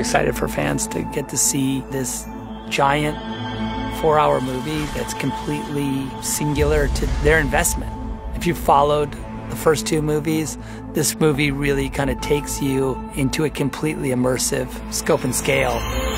excited for fans to get to see this giant 4-hour movie that's completely singular to their investment. If you followed the first 2 movies, this movie really kind of takes you into a completely immersive scope and scale.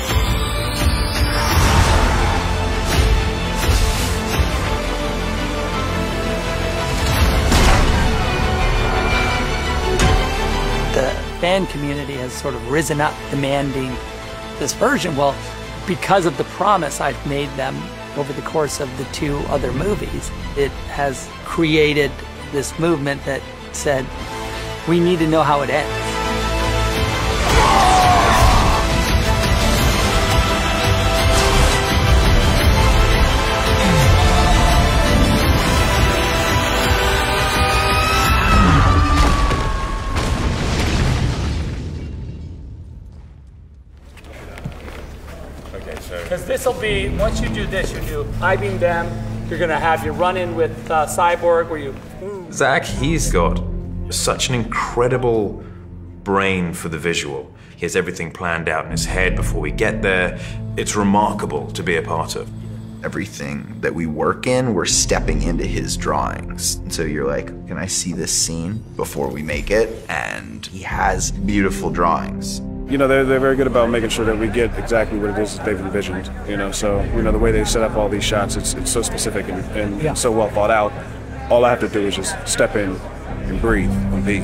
The fan community has sort of risen up demanding this version. Well, because of the promise I've made them over the course of the 2 other movies, it has created this movement that said, we need to know how it ends. Because this will be, once you do this, you do I beam them, you're going to have your run-in with Cyborg where you... Zach, he's got such an incredible brain for the visual. He has everything planned out in his head before we get there. It's remarkable to be a part of. Everything that we work in, we're stepping into his drawings. And so you're like, can I see this scene before we make it? And he has beautiful drawings. You know, they're very good about making sure that we get exactly what it is that they've envisioned, you know, so, you know, the way they set up all these shots, it's so specific and so well thought out. All I have to do is just step in and breathe and be.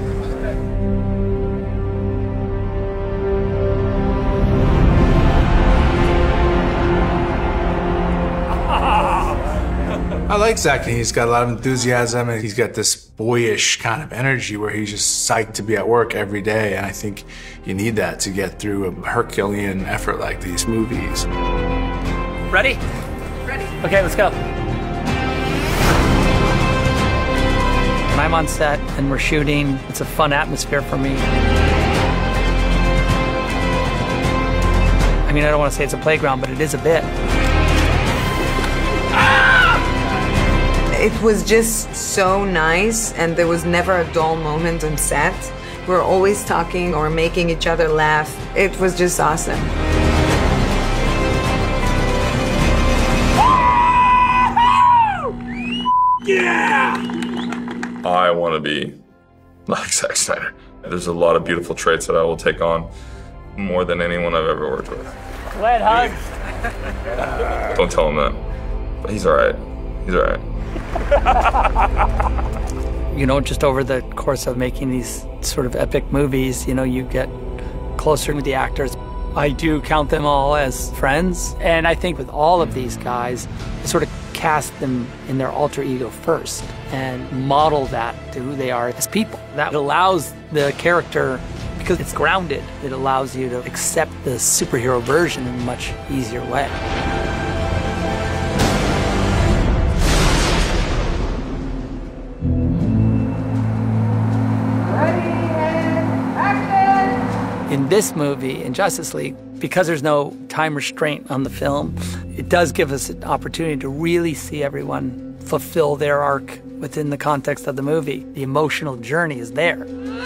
I like Zach. He's got a lot of enthusiasm and he's got this boyish kind of energy where he's just psyched to be at work every day. And I think you need that to get through a Herculean effort like these movies. Ready? Ready. Okay, let's go. When I'm on set and we're shooting, it's a fun atmosphere for me. I mean, I don't want to say it's a playground, but it is a bit. It was just so nice, and there was never a dull moment on set. We were always talking or making each other laugh. It was just awesome. Yeah! I want to be like Zack Snyder. There's a lot of beautiful traits that I will take on more than anyone I've ever worked with. Glad hug. Don't tell him that. But he's all right. He's all right. You know, just over the course of making these sort of epic movies, you know, you get closer with the actors. I do count them all as friends, and I think with all of these guys, I sort of cast them in their alter ego first and model that to who they are as people. That allows the character, because it's grounded, it allows you to accept the superhero version in a much easier way. In this movie, in Justice League, because there's no time restraint on the film, it does give us an opportunity to really see everyone fulfill their arc within the context of the movie. The emotional journey is there.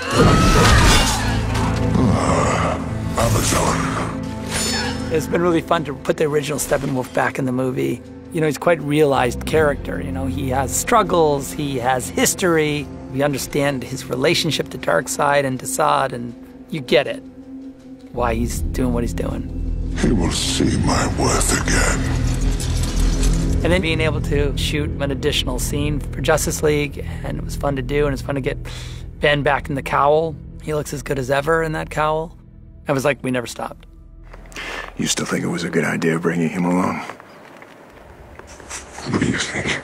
Amazon. It's been really fun to put the original Steppenwolf back in the movie. You know, he's quite a realized character. You know, he has struggles, he has history. We understand his relationship to Darkseid and to Zod, and you get it, why he's doing what he's doing. He will see my worth again. And then being able to shoot an additional scene for Justice League, and it was fun to do, and it's fun to get Ben back in the cowl. He looks as good as ever in that cowl. I was like, we never stopped. You still think it was a good idea bringing him along? What do you think?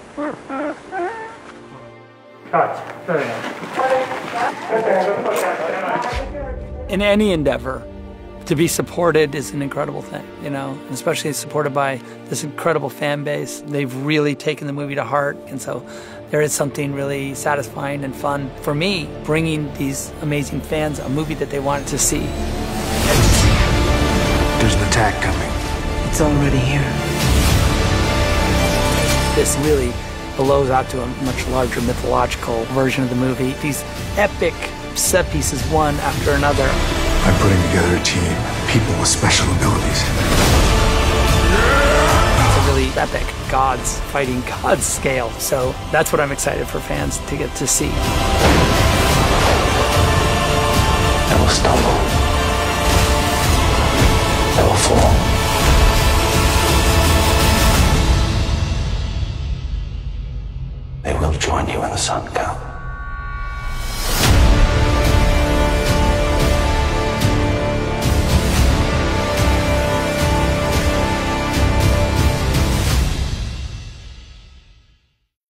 In any endeavor, to be supported is an incredible thing, you know, and especially supported by this incredible fan base. They've really taken the movie to heart, and so there is something really satisfying and fun for me bringing these amazing fans a movie that they wanted to see. There's an attack coming. It's already here. This really blows out to a much larger mythological version of the movie. These epic set pieces, one after another. I'm putting together a team, people with special abilities. It's a really epic gods fighting gods scale. So that's what I'm excited for fans to get to see. They will stumble. They will fall. They will join you when the sun